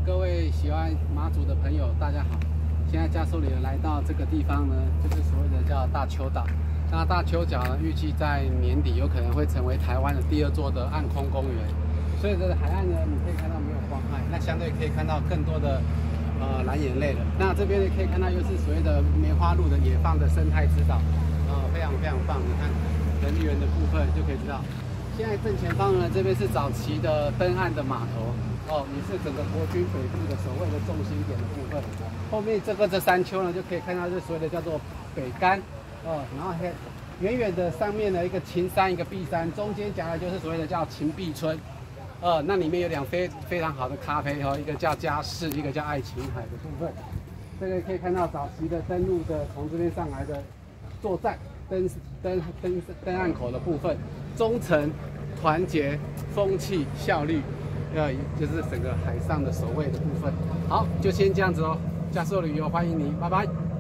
各位喜欢马祖的朋友，大家好。现在加速旅来到这个地方呢，就是所谓的叫大丘岛。那大丘岛呢，预计在年底有可能会成为台湾的第2座的暗空公园。所以这个海岸呢，你可以看到没有光害，那相对可以看到更多的蓝眼泪了。那这边呢可以看到又是所谓的梅花鹿的野放的生态之岛，非常非常棒。你看人员的部分就可以知道。现在正前方呢，这边是早期的登岸的码头。也是整个国军北部的所谓的重心点的部分。后面这山丘呢，就可以看到这所谓的叫做北竿，然后远远的上面的一个秦山，一个碧山，中间夹的就是所谓的叫秦碧村，那里面有两非常好的咖啡一个叫嘉士，一个叫爱琴海的部分。这个可以看到早期的登陆的从这边上来的作战登岸口的部分，忠诚、团结、风气、效率。就是整个海上的守卫的部分。好，就先这样子哦。加速旅游欢迎你，拜拜。